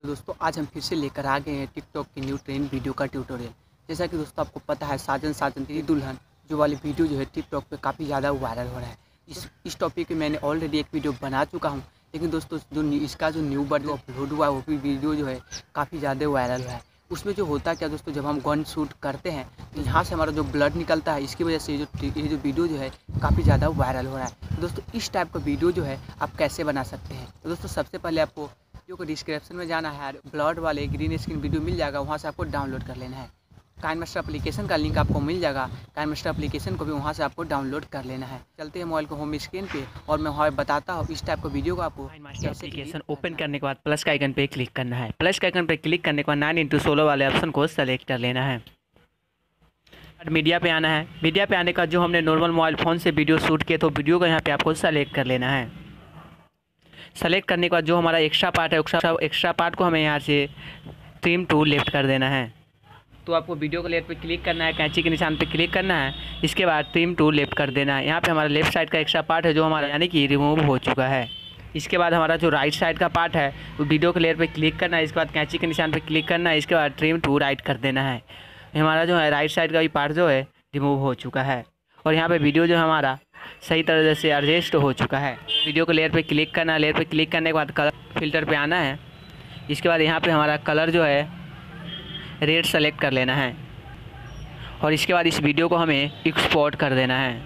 तो दोस्तों आज हम फिर से लेकर आ गए हैं टिकटॉक की न्यू ट्रेंड वीडियो का ट्यूटोरियल। जैसा कि दोस्तों आपको पता है साजन साजन तेरी दुल्हन जो वाली वीडियो जो है टिकटॉक पे काफ़ी ज़्यादा वायरल हो रहा है। इस टॉपिक पे मैंने ऑलरेडी एक वीडियो बना चुका हूँ, लेकिन दोस्तों इसका जो न्यू वर्जन अपलोड हुआ है वो भी वीडियो जो है काफ़ी ज़्यादा वायरल हुआ है। उसमें जो होता क्या दोस्तों, जब हम गन शूट करते हैं तो यहाँ से हमारा जो ब्लड निकलता है, इसकी वजह से ये जो वीडियो जो है काफ़ी ज़्यादा वायरल हो रहा है। तो दोस्तों इस टाइप का वीडियो जो है आप कैसे बना सकते हैं। तो दोस्तों सबसे पहले आपको वीडियो को डिस्क्रिप्शन में जाना है, ब्लड वाले ग्रीन स्क्रीन वीडियो मिल जाएगा, वहाँ से आपको डाउनलोड कर लेना है। काइनमास्टर एप्लीकेशन का लिंक आपको मिल जाएगा, काइनमास्टर एप्लीकेशन को भी वहाँ से आपको डाउनलोड कर लेना है। चलते हैं मोबाइल को होम स्क्रीन पे और मैं वहाँ बताता हूँ इस टाइप का वीडियो को आपको कैसे एप्लीकेशन ओपन करने के बाद प्लस का आइकन पे क्लिक करना है। प्लस के आइकन पे क्लिक करने के बाद 9x16 वाले ऑप्शन को सेलेक्ट कर लेना है। मीडिया पे आना है। मीडिया पे आने का जो हमने नॉर्मल मोबाइल फ़ोन से वीडियो शूट किया तो वीडियो को यहाँ पे आपको सेलेक्ट कर लेना है। सेलेक्ट करने के बाद जो हमारा एक्स्ट्रा पार्ट है एक्स्ट्रा पार्ट को हमें यहाँ से ट्रिम टू लेफ्ट कर देना है। तो आपको वीडियो को लेफ्ट पे क्लिक करना है, कैंची के निशान पे क्लिक करना है, इसके बाद ट्रिम टू लेफ्ट कर देना है। यहाँ पे हमारा लेफ्ट साइड का एक्स्ट्रा पार्ट है जो हमारा यानी कि रिमूव हो चुका है। इसके बाद हमारा जो राइट साइड का पार्ट है वो वीडियो के लेयर पे क्लिक करना है, इसके बाद कैंची के निशान पे क्लिक करना है, इसके बाद ट्रिम टू राइट कर देना है। हमारा जो है राइट साइड का भी पार्ट जो है रिमूव हो चुका है और यहाँ पे वीडियो जो हमारा सही तरह से एडजस्ट हो चुका है। वीडियो को लेयर पे क्लिक करना है, लेयर पे क्लिक करने के बाद कलर फिल्टर पे आना है, इसके बाद यहाँ पे हमारा कलर जो है रेड सेलेक्ट कर लेना है और इसके बाद इस वीडियो को हमें एक्सपोर्ट कर देना है।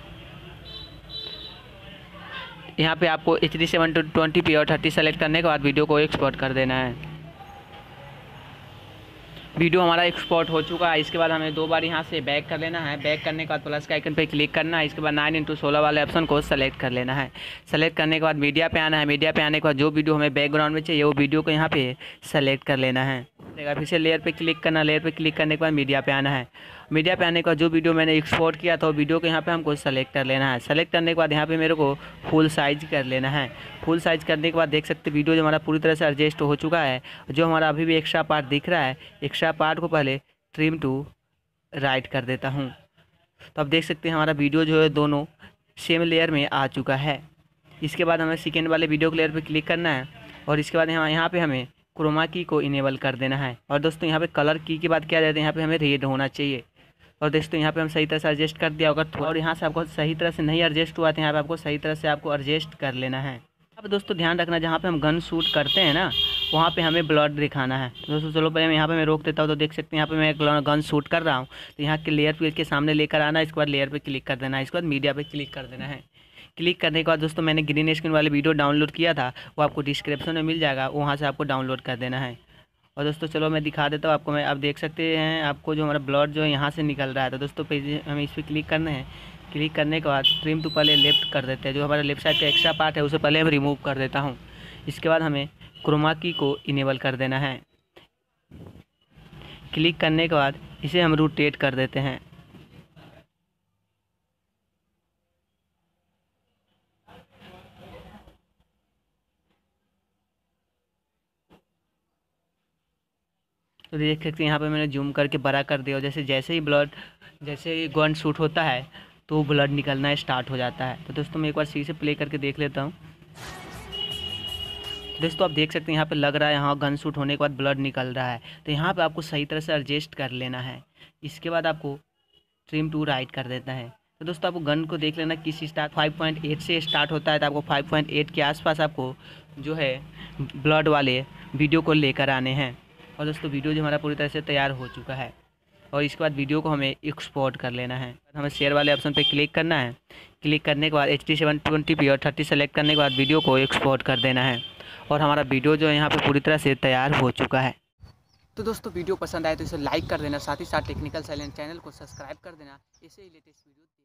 यहाँ पे आपको HD 720p और 30 सेलेक्ट करने के बाद वीडियो को एक्सपोर्ट कर देना है। वीडियो हमारा एक्सपोर्ट हो चुका है। इसके बाद हमें दो बार यहाँ से बैक कर लेना है। बैक करने के बाद प्लस के आइकन पे क्लिक करना है, इसके बाद 9x16 वाले ऑप्शन को सेलेक्ट कर लेना है। सेलेक्ट करने के बाद मीडिया पे आना है। मीडिया पे आने के बाद जो वीडियो हमें बैकग्राउंड में चाहिए वो वीडियो को यहाँ पे सेलेक्ट कर लेना है। फिर से लेयर पे क्लिक करना, लेयर पे क्लिक करने के बाद मीडिया पे आना है। मीडिया पे आने के बाद जो वीडियो मैंने एक्सपोर्ट किया था वो वीडियो को यहाँ पे हमको सेलेक्ट कर लेना है। सेलेक्ट करने के बाद यहाँ पे मेरे को फुल साइज कर लेना है। फुल साइज करने के बाद देख सकते वीडियो जो हमारा पूरी तरह से एडजस्ट हो चुका है। जो हमारा अभी भी एक्स्ट्रा पार्ट दिख रहा है, एक्स्ट्रा पार्ट को पहले ट्रिम टू राइट कर देता हूँ। तो अब देख सकते हैं हमारा वीडियो जो है दोनों सेम लेयर में आ चुका है। इसके बाद हमें सेकेंड वाले वीडियो के लेयर पर क्लिक करना है और इसके बाद यहाँ पर हमें क्रोमा की को इनेबल कर देना है। और दोस्तों यहाँ पे कलर की बात किया जाए तो यहाँ पे हमें रेड होना चाहिए। और दोस्तों यहाँ पे हम सही तरह से एडजस्ट कर दिया होगा और यहाँ से आपको सही तरह से नहीं एडजस्ट हुआ तो यहाँ पे आपको सही तरह से आपको एडजस्ट कर लेना है। अब दोस्तों ध्यान रखना, जहाँ पे हम गन शूट करते हैं ना वहाँ पे हमें ब्लड दिखाना है। दोस्तों चलो पहले यहाँ पे मैं रोक देता हूँ। तो देख सकते हैं यहाँ पे मैं गन शूट कर रहा हूँ, तो यहाँ के लेयर पे के सामने लेकर आना है, इसके बाद लेयर पे क्लिक कर देना है, इसके बाद मीडिया पे क्लिक कर देना है। क्लिक करने के बाद दोस्तों मैंने ग्रीन स्क्रीन वाले वीडियो डाउनलोड किया था, वो आपको डिस्क्रिप्शन में मिल जाएगा, वहाँ से आपको डाउनलोड कर देना है। और दोस्तों चलो मैं दिखा देता हूँ आपको। मैं आप देख सकते हैं आपको जो हमारा ब्लड जो है यहाँ से निकल रहा है। तो दोस्तों पे हमें इस पर क्लिक करना है। क्लिक करने के बाद ट्रिम टू पहले लेफ्ट कर देते हैं। जो हमारा लेफ्ट साइड का एक्स्ट्रा पार्ट है उसे पहले हम रिमूव कर देता हूँ। इसके बाद हमें क्रोमा की को इनेबल कर देना है। क्लिक करने के बाद इसे हम रोटेट कर देते हैं। तो देख सकते हैं यहाँ पे मैंने जूम करके बड़ा कर दिया और जैसे ही गन शूट होता है तो ब्लड निकलना स्टार्ट हो जाता है। तो दोस्तों मैं एक बार सही से प्ले करके देख लेता हूँ। दोस्तों आप देख सकते हैं यहाँ पे लग रहा है यहाँ गन शूट होने के बाद ब्लड निकल रहा है। तो यहाँ पे आपको सही तरह से एडजस्ट कर लेना है। इसके बाद आपको ट्रिम टू राइट कर देता है। तो दोस्तों आपको गन को देख लेना किस स्टार्ट 5.8 से स्टार्ट होता है, तो आपको 5.8 के आसपास आपको जो है ब्लड वाले वीडियो को लेकर आने हैं। और दोस्तों वीडियो जो हमारा पूरी तरह से तैयार हो चुका है और इसके बाद वीडियो को हमें एक्सपोर्ट कर लेना है। हमें शेयर वाले ऑप्शन पे क्लिक करना है। क्लिक करने के बाद HD 720p और 30 सेलेक्ट करने के बाद वीडियो को एक्सपोर्ट कर देना है और हमारा वीडियो जो है यहाँ पे पूरी तरह से तैयार हो चुका है। तो दोस्तों वीडियो पसंद आए तो इसे लाइक कर देना, साथ ही साथ टेक्निकल साइलेंस चैनल को सब्सक्राइब कर देना। ऐसे ही लेटेस्ट वीडियो